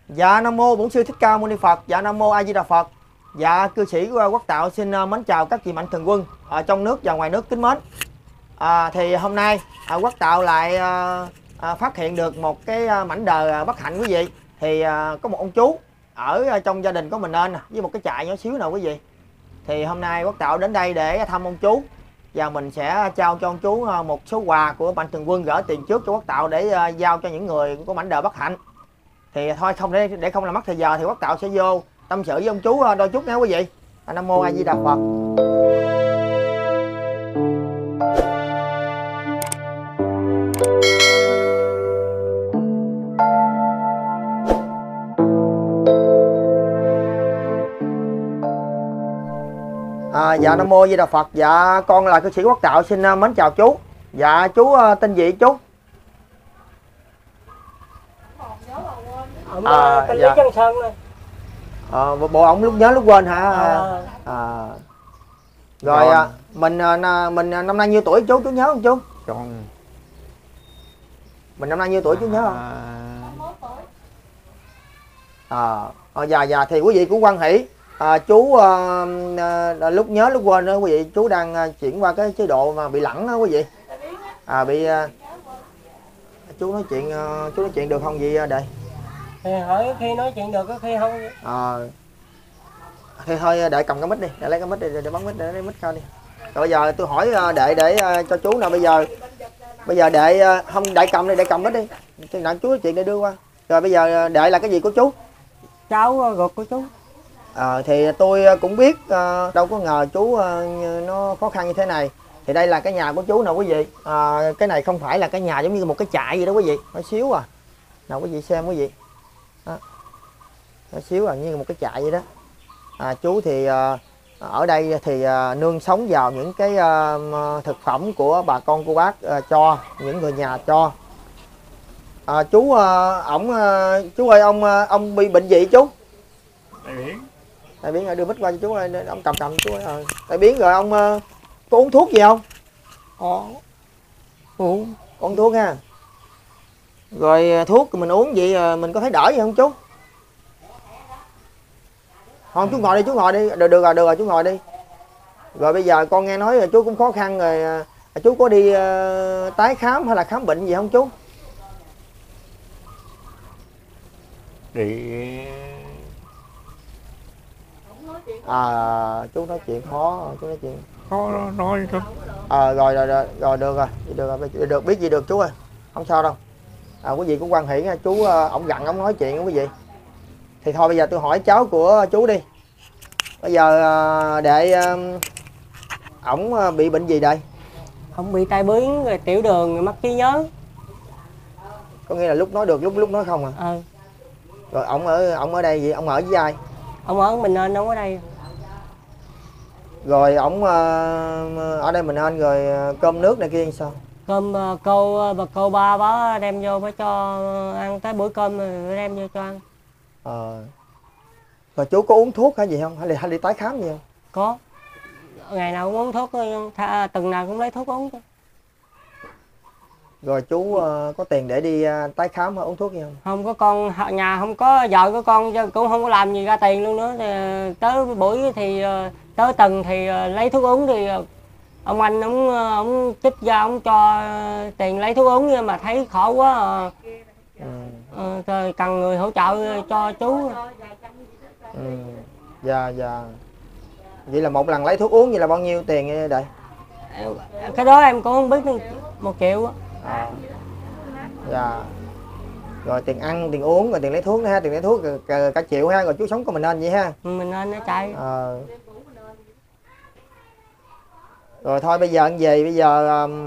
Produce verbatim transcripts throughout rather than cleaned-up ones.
Dạ Nam mô Bổn Sư Thích Ca Mâu Ni Phật. Dạ Nam mô A Di Đà Phật. Dạ cư sĩ Quốc Tạo xin mến chào các vị mạnh thường quân ở trong nước và ngoài nước kính mến. À, thì hôm nay à, Quốc Tạo lại à, à, phát hiện được một cái à, mảnh đời à, bất hạnh quý vị. Thì à, có một ông chú ở à, trong gia đình có mình nên với một cái trại nhỏ xíu nào quý vị. Thì hôm nay Quốc Tạo đến đây để thăm ông chú và mình sẽ trao cho ông chú à, một số quà của mạnh thường quân gửi tiền trước cho Quốc Tạo để à, giao cho những người có mảnh đời bất hạnh. Thì thôi không để để không làm mất thời giờ thì Quốc Tạo sẽ vô tâm sự với ông chú đôi chút nha quý vị. Nam mô A Di Đà Phật. À, dạ Nam mô A Di Đà Phật. Dạ con là cư sĩ Quốc Tạo xin mến chào chú. Dạ chú tên gì chú? À, tên dạ. Lý Văn Sơn này. À, bộ ổng lúc nhớ lúc quên hả? À. À. Rồi, rồi. À, mình mình năm nay nhiêu tuổi chú chú nhớ không chú? Con mình năm nay nhiêu tuổi chú nhớ không? À, à dạ dạ thì quý vị cũng quan hỷ. À, chú à, à, lúc nhớ lúc quên đó quý vị, chú đang à, chuyển qua cái chế độ mà bị lẳng đó quý vị. À bị à, chú nói chuyện à, chú nói chuyện được không vậy đây? Thì hỏi khi nói chuyện được có khi không. À, thì thôi để cầm cái mic đi, để lấy cái mic đi, để bắn mic, để lấy mic coi đi. Rồi bây giờ tôi hỏi đệ để cho chú nào bây giờ bây giờ đệ không đệ cầm đi, đệ cầm mic đi. Thì nãy chú nói chuyện để đưa qua. Rồi bây giờ đệ là cái gì của chú? Cháu ruột của chú. À, thì tôi cũng biết đâu có ngờ chú nó khó khăn như thế này. Thì đây là cái nhà của chú nào quý vị. À, cái này không phải là cái nhà giống như một cái trại gì đó quý vị, nhỏ xíu à. Nào quý vị xem quý vị. Đó. Nhỏ xíu à, như một cái trại vậy đó. À, chú thì à, ở đây thì à, nương sống vào những cái à, thực phẩm của bà con cô bác à, cho, những người nhà cho. À, chú à, ổng à, chú ơi ông ông bị bệnh gì chú? Đại biến. Đại biến, đưa mic qua cho chú ơi, ông cầm cầm chú ơi. À, đại biến rồi ông à, có uống thuốc gì không? Có uống. Uống thuốc ha. Rồi thuốc mình uống vậy mình có thấy đỡ gì không chú? Không, chú ngồi đi, chú ngồi đi, được, được rồi, được rồi, chú ngồi đi. Rồi bây giờ con nghe nói là chú cũng khó khăn rồi, chú có đi uh, tái khám hay là khám bệnh gì không chú? Đi. À, chú nói chuyện khó, chú nói chuyện khó nói thôi. À, rồi, rồi, rồi, rồi, được rồi, được rồi, được, biết gì được chú ơi, không sao đâu. À, quý vị cũng quan hỷ nha, chú ổng gặn ổng nói chuyện đó quý vị. Thì thôi bây giờ tôi hỏi cháu của chú đi. Bây giờ để ổng bị bệnh gì đây? Ông bị tai biến rồi tiểu đường rồi mất trí nhớ. Có nghĩa là lúc nói được lúc lúc nói không à? Ừ. Rồi ổng ở ổng ở đây gì? Ông ở với ai? Ông ở mình nên ông ở đây. Rồi ổng ở đây mình nên rồi cơm nước này kia sao? Cơm cô bà cô ba bá đem vô mới cho ăn tới bữa cơm rồi đem vô cho ăn. Ờ. Rồi chú có uống thuốc hay gì không? Hay là hay đi tái khám gì không? Có. Ngày nào cũng uống thuốc, tuần nào cũng lấy thuốc uống. Rồi chú uh, có tiền để đi uh, tái khám hay uống thuốc gì không? Không có, con nhà không có, vợ của con cũng không có làm gì ra tiền luôn nữa. Thì tới buổi thì tới tuần thì lấy thuốc uống thì ông anh ông ông chích ra ông cho tiền lấy thuốc uống, nhưng mà thấy khổ quá à. Ừ. Ờ, rồi cần người hỗ trợ cho chú. Ừ. Dạ dạ. Vậy là một lần lấy thuốc uống vậy là bao nhiêu tiền vậy đây? Cái đó em cũng không biết, một triệu á. À. Dạ. Rồi tiền ăn, tiền uống, rồi tiền lấy thuốc nữa ha, tiền lấy thuốc cả, cả triệu ha, rồi chú sống của mình nên vậy ha. Mình nên nó chạy. Ờ. Rồi thôi bây giờ anh về bây giờ um...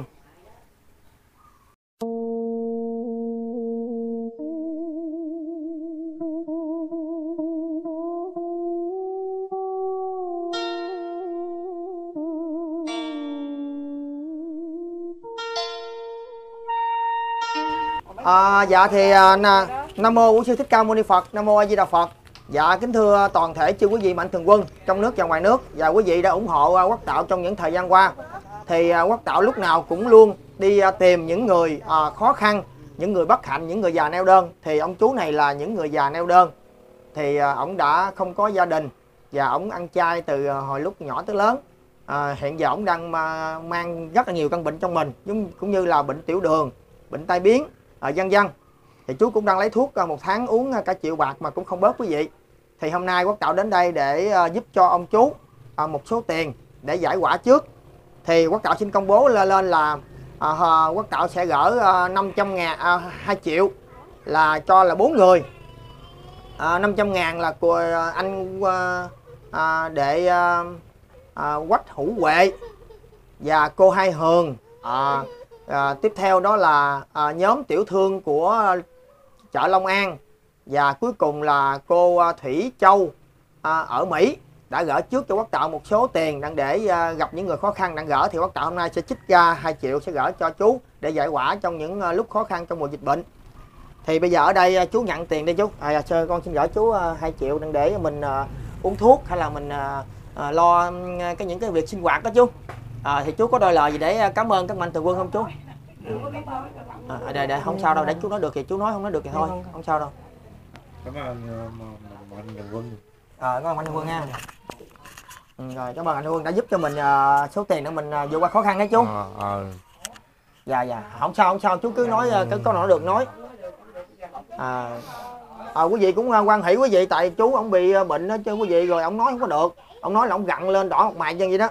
À, dạ thì à, Nam mô Bổn Sư Thích Ca Mâu Ni Phật. Nam mô A Di Đà Phật. Dạ kính thưa toàn thể chư quý vị mạnh thường quân trong nước và ngoài nước, và quý vị đã ủng hộ Quốc Tạo trong những thời gian qua. Thì Quốc Tạo lúc nào cũng luôn đi tìm những người à, khó khăn những người bất hạnh, những người già neo đơn. Thì ông chú này là những người già neo đơn. Thì à, ông đã không có gia đình và ông ăn chay từ hồi lúc nhỏ tới lớn. À, hiện giờ ông đang à, mang rất là nhiều căn bệnh trong mình, cũng như là bệnh tiểu đường, bệnh tai biến, à, vân vân. Thì chú cũng đang lấy thuốc à, một tháng uống cả triệu bạc mà cũng không bớt quý vị. Thì hôm nay Quốc Tạo đến đây để à, giúp cho ông chú à, một số tiền để giải quả trước. Thì Quốc Tạo xin công bố lên, lên là à, Quốc Tạo sẽ gỡ à, năm trăm ngàn, à, hai triệu là cho là bốn người. À, năm trăm ngàn là của anh à, à, đệ à, à, Quách Hữu Huệ và cô Hai Hường. À, à, tiếp theo đó là à, nhóm tiểu thương của chợ Long An. Và cuối cùng là cô Thủy Châu à, ở Mỹ đã gỡ trước cho Quốc Tạo một số tiền đang để à, gặp những người khó khăn đang gỡ. Thì Quốc Tạo hôm nay sẽ trích ra hai triệu sẽ gỡ cho chú để giải quả trong những à, lúc khó khăn trong mùa dịch bệnh. Thì bây giờ ở đây à, chú nhận tiền đi chú. À, sơ con xin gửi chú à, hai triệu đang để mình à, uống thuốc hay là mình à, à, lo cái những cái việc sinh hoạt đó chú. À, thì chú có đôi lời gì để cảm ơn các mạnh thường quân không chú? À, để, để không sao đâu, để chú nói được thì chú nói, không nói được thì thôi, không sao đâu. Cảm ơn mạnh thường quân. À, cảm ơn mạnh thường quân nha. Ừ, rồi cảm ơn mạnh thường quân đã giúp cho mình uh, số tiền để mình uh, vượt qua khó khăn đấy chú. À, à. Dạ dạ, không sao không sao, chú cứ nói uh, cái câu nào được nói. À, à, quý vị cũng uh, quan hỷ quý vị, tại chú ông bị uh, bệnh đó chứ quý vị, rồi ông nói không có được, ông nói là ông gặn lên đỏ một mày chân vậy đó.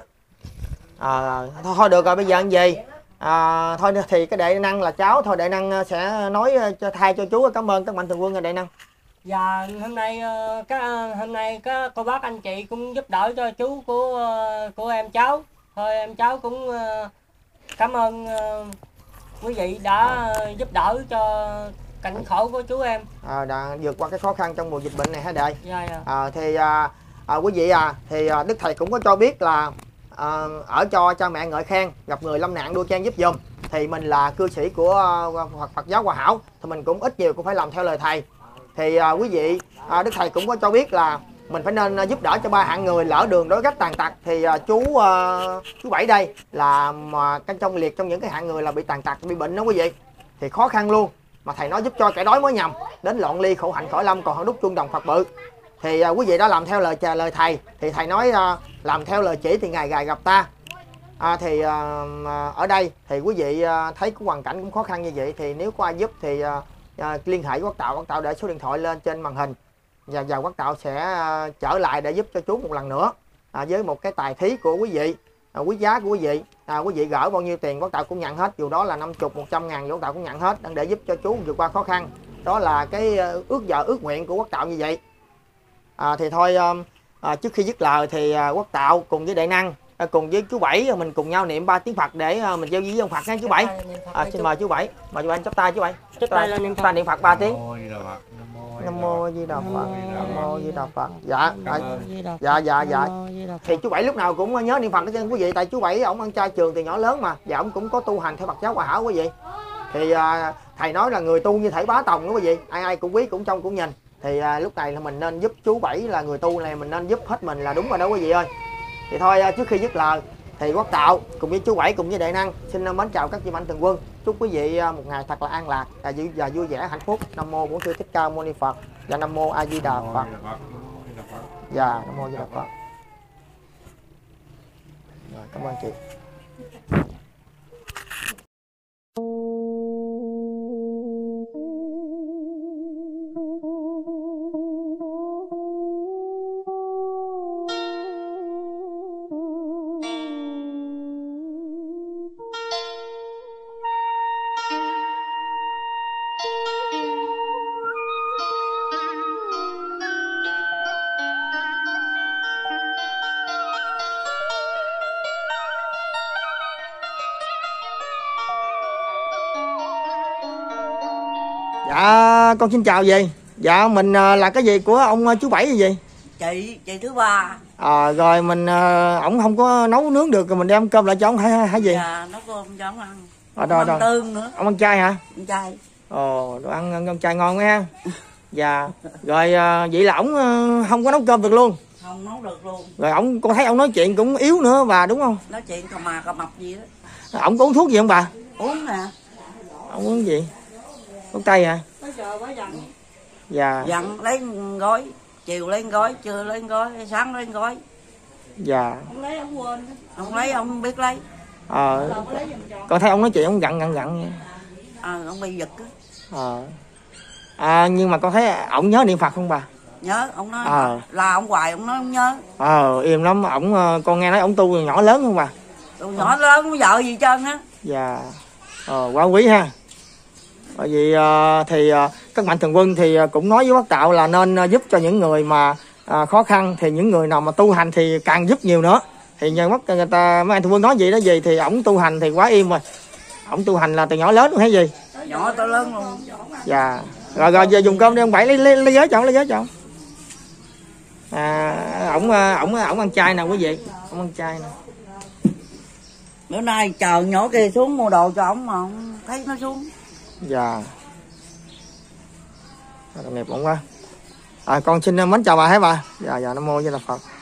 À, thôi, thôi được rồi, bây giờ anh gì à, thôi thì cái đệ năng là cháu thôi, đệ năng sẽ nói cho thay cho chú cảm ơn các mạnh thường quân. Rồi đệ năng. Dạ hôm nay các hôm nay các cô bác anh chị cũng giúp đỡ cho chú của của em cháu, thôi em cháu cũng cảm ơn quý vị đã giúp đỡ cho cảnh khổ của chú em. À, đã vượt qua cái khó khăn trong mùa dịch bệnh này hả đệ? Dạ, dạ. À, thì à, à, quý vị à thì à, Đức Thầy cũng có cho biết là à, ở cho cha mẹ ngợi khen, gặp người lâm nạn đua chen giúp giùm. Thì mình là cư sĩ của uh, Phật, Phật giáo Hòa Hảo thì mình cũng ít nhiều cũng phải làm theo lời thầy. Thì uh, quý vị uh, Đức Thầy cũng có cho biết là mình phải nên uh, giúp đỡ cho ba hạng người lỡ đường đối gách tàn tật. Thì uh, chú uh, chú Bảy đây là mà uh, trong liệt trong những cái hạng người là bị tàn tật, bị bệnh đó quý vị, thì khó khăn luôn mà thầy nói giúp cho kẻ đói mới nhầm, đến loạn ly khổ hạnh khỏi lâm còn hơn đúc chuông đồng Phật bự. Thì uh, quý vị đã làm theo lời lời thầy thì thầy nói uh, làm theo lời chỉ thì ngày gài gặp ta. À, thì à, ở đây thì quý vị à, thấy cái hoàn cảnh cũng khó khăn như vậy thì nếu có ai giúp thì à, à, liên hệ với Quốc Tạo. Quốc Tạo để số điện thoại lên trên màn hình và và Quốc Tạo sẽ à, trở lại để giúp cho chú một lần nữa à, với một cái tài thí của quý vị, à, quý giá của quý vị. À, quý vị gửi bao nhiêu tiền Quốc Tạo cũng nhận hết, dù đó là năm mươi, một trăm ngàn Quốc Tạo cũng nhận hết để giúp cho chú vượt qua khó khăn. Đó là cái ước vợ ước nguyện của Quốc Tạo như vậy. À, thì thôi à, à, trước khi dứt lời thì à, Quốc Tạo cùng với Đại Năng À, cùng với chú Bảy mình cùng nhau niệm ba tiếng Phật để uh, mình giao với ông Phật nha chú Bảy. À, xin mời chú Bảy, mời chú Bảy chắp tay chú Bảy. Chắp tay lên niệm Phật. Ta niệm Phật ba tiếng. Nam mô A Di Đà Phật. Nam mô A Di Đà Phật. Dạ. Dạ dạ dạ. Thì chú Bảy lúc nào cũng nhớ niệm Phật cho quý vị, tại chú Bảy ổng ăn chay trường từ nhỏ lớn mà, và ổng cũng có tu hành theo Phật giáo Hòa Hảo quý vị. Thì uh, thầy nói là người tu như thể bá tòng đó quý vị, ai ai cũng quý cũng trông cũng nhìn. Thì uh, lúc này là mình nên giúp chú Bảy là người tu này, mình nên giúp hết mình là đúng rồi đó quý vị ơi. Thì thôi trước khi dứt lời thì Quốc Tạo cùng với chú Bảy cùng với Đại Năng xin mến chào các vị mạnh thường quân, chúc quý vị một ngày thật là an lạc và vui vẻ hạnh phúc. Nam mô Bổn Sư Thích Ca Mâu Ni Phật và Nam mô A Di Đà Phật. Dạ, Nam mô A Di Đà Phật. Rồi, cảm ơn chị. Dạ con xin chào gì. Dạ mình là cái gì của ông chú Bảy gì vậy? Chị, chị thứ ba. À, rồi mình ổng không có nấu nướng được rồi mình đem cơm lại cho ông hay hay gì? Dạ nấu cơm cho ông ăn. À, rồi, ăn rồi. tương nữa. Ông ăn chay hả? Ăn chay. Ồ, đồ ăn, ăn, ăn chay ngon ha. Dạ. Rồi vậy là ổng không có nấu cơm được luôn. Không nấu được luôn. Rồi ổng con thấy ông nói chuyện cũng yếu nữa bà đúng không? Nói chuyện cà mà cà mập gì đó. Ổng có uống thuốc gì không bà? Uống nè. Ông uống gì? Thuốc tây hả? Tới giờ bà dặn. Dạ. Dặn lấy gói, chiều lấy gói, trưa lấy gói, sáng lấy gói. Dạ. Ông lấy ông quên. Ông lấy ông biết lấy. Ờ. Con thấy ông nói chuyện ông gặn gặn gặn nha. Ờ, ông bị giật á. Ờ. À, nhưng mà con thấy ổng nhớ niệm Phật không bà? Nhớ, ông nói Ờ. là ông hoài, ông nói ông nhớ. Ờ, im lắm, ổng con nghe nói ổng tu nhỏ lớn không bà? Tụi nhỏ lớn có vợ gì trơn á. Dạ. Ờ, quá quý ha. Bởi vì ờ, thì ờ, các mạnh thường quân thì cũng nói với bác Tạo là nên giúp cho những người mà ờ, khó khăn, thì những người nào mà tu hành thì càng giúp nhiều nữa. Thì nhờ bác người ta mấy anh thường quân nói gì đó gì thì ổng tu hành thì quá im rồi. Ổng tu hành là từ nhỏ lớn luôn hay gì? Nhỏ tới lớn luôn. Dạ. Rồi rồi giờ dùng cơm đi ông Bảy, lấy lấy, lấy ghế cho ông, lấy ghế cho ông. À, ổng ổng ổng ăn chay nè quý vị, ổng ăn chay nè. Bữa nay chờ nhỏ kia xuống mua đồ cho ổng mà không thấy nó xuống. Dạ. Tội nghiệp ổng quá. À, con xin mến chào bà hả bà. Dạ dạ, Nam Mô Di Đà Phật.